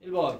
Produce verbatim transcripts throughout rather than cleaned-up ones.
일 번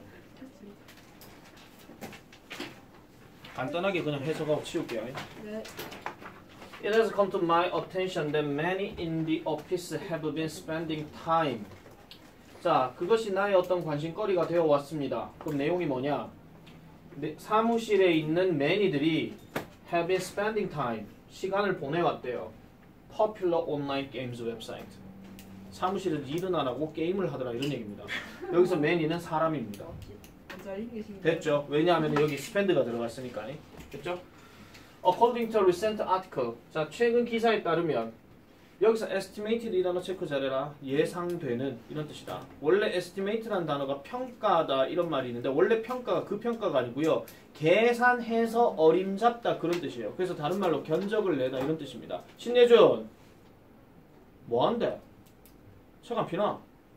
간단하게 그냥 해석하고 치울게요. 네. It has come to my attention that many in the office have been spending time. 자, 그것이 나의 어떤 관심거리가 되어 왔습니다. 그럼 내용이 뭐냐? 네, 사무실에 있는 many들이 have been spending time. 시간을 보내왔대요. Popular online games website. 사무실에서 일은 안 하고 게임을 하더라 이런 얘기입니다. 여기서 many는 사람입니다. 됐죠? 왜냐하면 여기 spend가 들어갔으니까. 됐죠? According to a recent article. 자, 최근 기사에 따르면 여기서 estimated 이 단어 체크 잘해라. 예상되는 이런 뜻이다. 원래 estimate라는 단어가 평가다 이런 말이 있는데 원래 평가가 그 평가가 아니고요. 계산해서 어림잡다 그런 뜻이에요. 그래서 다른 말로 견적을 내다 이런 뜻입니다. 신예준 뭐한대? 책 안 피나?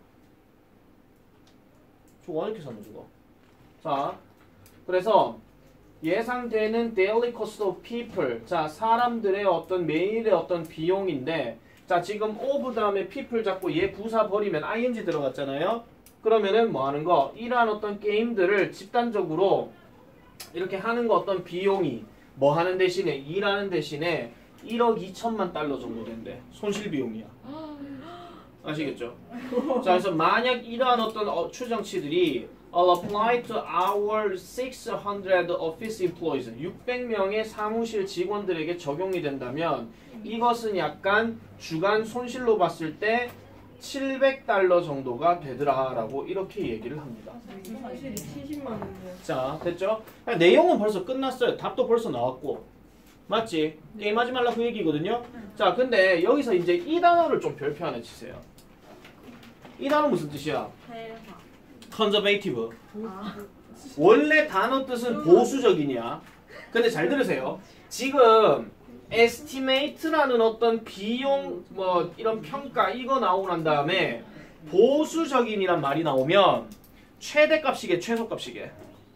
저거 어떻게 샀노 저거? 자, 그래서 예상되는 daily cost of people. 자, 사람들의 어떤 매일의 어떤 비용인데 자, 지금 of 다음에 people 잡고 얘 부사 버리면 ing 들어갔잖아요. 그러면은 뭐 하는 거? 이러한 어떤 게임들을 집단적으로 이렇게 하는 거 어떤 비용이 뭐 하는 대신에 일하는 대신에 일억 이천만 달러 정도 된대. 손실 비용이야. 아시겠죠? 자, 그래서 만약 이러한 어떤 어, 추정치들이 I'll apply to our six hundred office employees. 육백 명의 사무실 직원들에게 적용이 된다면 이것은 약간 주간 손실로 봤을 때 칠백 달러 정도가 되더라라고 이렇게 얘기를 합니다. 손실이 칠십만 원이요. 자, 됐죠? 내용은 벌써 끝났어요. 답도 벌써 나왔고. 맞지? 게임하지 말라 그 얘기거든요. 자, 근데 여기서 이제 이 단어를 좀 별표 하나 치세요. 이 단어 무슨 뜻이야? conservative. 아. 원래 단어 뜻은 보수적이냐? 근데 잘 들으세요. 지금 estimate라는 어떤 비용 뭐 이런 평가 이거 나오고 난 다음에 보수적인이란 말이 나오면 최대값이게 최소값이게?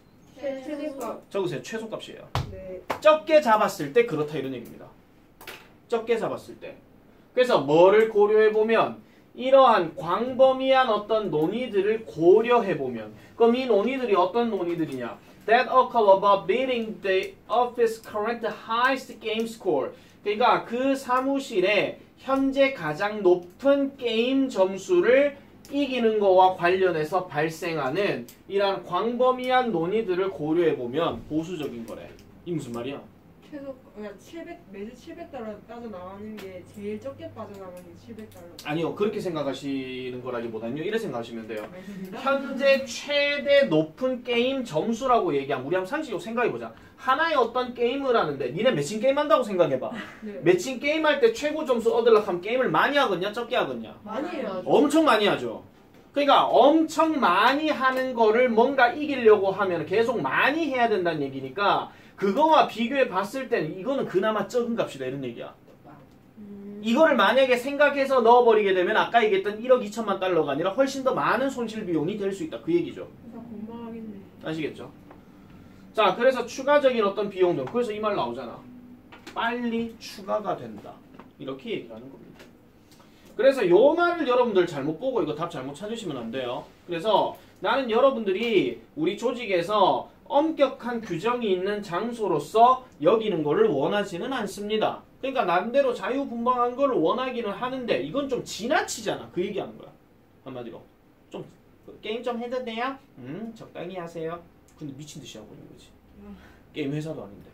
최대값. 적으세요. 최소값이에요. 네. 적게 잡았을 때 그렇다 이런 얘기입니다. 적게 잡았을 때. 그래서 뭐를 고려해보면 이러한 광범위한 어떤 논의들을 고려해보면 그럼 이 논의들이 어떤 논의들이냐? That occur about beating the office current highest game score. 그러니까 그 사무실의 현재 가장 높은 게임 점수를 이기는 거와 관련해서 발생하는 이러한 광범위한 논의들을 고려해보면 보수적인 거래. 이 무슨 말이야? 최소 그러니까 칠백 매주 칠백 달러 빠져 나가는 게 제일 적게 빠져나가는 게 칠백 달러. 아니요, 그렇게 생각하시는 거라기보다는요, 이렇게 생각하시면 돼요. 현재 최대 높은 게임 점수라고 얘기하면 우리 한번 상식적으로 생각해보자. 하나의 어떤 게임을 하는데 니네 매칭 게임 한다고 생각해봐. 네. 매칭 게임 할 때 최고 점수 얻으려고 하면 게임을 많이 하겠냐 적게 하겠냐? 많이 해요. 엄청 많이 하죠. 그러니까 엄청 많이 하는 거를 뭔가 이기려고 하면 계속 많이 해야 된다는 얘기니까 그거와 비교해 봤을 때는 이거는 그나마 적은 값이다 이런 얘기야. 음. 이거를 만약에 생각해서 넣어버리게 되면 아까 얘기했던 일억 이천만 달러가 아니라 훨씬 더 많은 손실 비용이 될 수 있다. 그 얘기죠. 공방하겠네. 아시겠죠? 자, 그래서 추가적인 어떤 비용들. 그래서 이 말 나오잖아. 빨리 추가가 된다. 이렇게 얘기를 하는 겁니다. 그래서 요 말을 여러분들 잘못 보고 이거 답 잘못 찾으시면 안 돼요. 그래서 나는 여러분들이 우리 조직에서 엄격한 규정이 있는 장소로서 여기는 거를 원하지는 않습니다. 그러니까 나름대로 자유분방한 거를 원하기는 하는데 이건 좀 지나치잖아. 그 얘기하는 거야. 한마디로. 좀 게임 좀 해도 돼요? 음, 적당히 하세요. 근데 미친 듯이 하고 있는 거지. 게임 회사도 아닌데.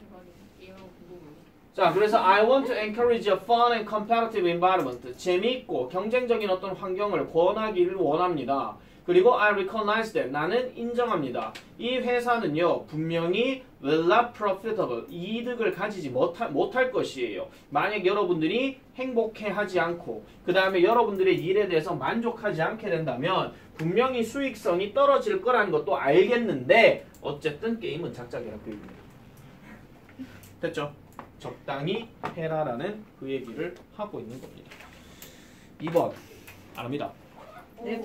자, 그래서 I want to encourage a fun and competitive environment. 재미있고 경쟁적인 어떤 환경을 권하기를 원합니다. 그리고 I recognize that. 나는 인정합니다. 이 회사는요, 분명히 will not profitable. 이득을 가지지 못할, 못할 것이에요. 만약 여러분들이 행복해하지 않고 그 다음에 여러분들의 일에 대해서 만족하지 않게 된다면 분명히 수익성이 떨어질 거라는 것도 알겠는데 어쨌든 게임은 작작이라 그 얘기입니다. 됐죠? 적당히 해라라는 그 얘기를 하고 있는 겁니다. 이 번 안 합니다. 네.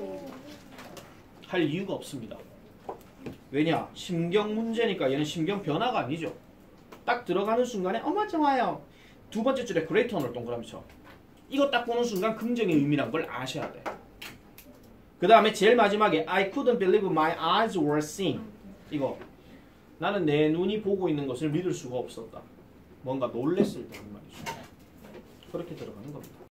할 이유가 없습니다. 왜냐? 심경 문제니까 얘는 심경 변화가 아니죠. 딱 들어가는 순간에 어머 좋아요. 두 번째 줄에 그레이트 언어를 동그라미 쳐. 이거 딱 보는 순간 긍정의 의미란 걸 아셔야 돼. 그 다음에 제일 마지막에 I couldn't believe my eyes were seeing. 이거 나는 내 눈이 보고 있는 것을 믿을 수가 없었다. 뭔가 놀랬을 때 하는 말이죠. 그렇게 들어가는 겁니다.